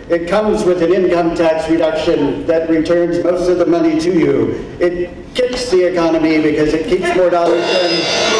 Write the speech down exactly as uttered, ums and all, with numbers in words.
It comes with an income tax reduction that returns most of the money to you. It kicks the economy because it keeps more dollars in.